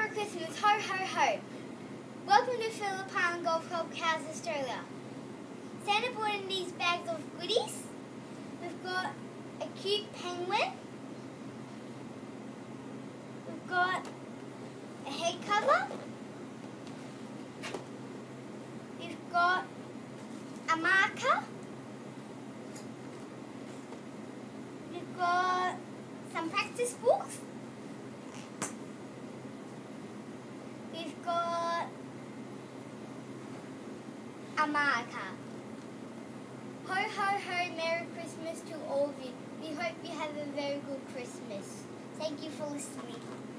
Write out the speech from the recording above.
Merry Christmas, ho ho ho. Welcome to Phillip Golf Club Cows Australia. Santa brought in these bags of goodies. We've got a cute penguin. We've got a head cover. We've got a marker. We've got some practice books. We've got a marker. Ho ho ho, Merry Christmas to all of you. We hope you have a very good Christmas. Thank you for listening.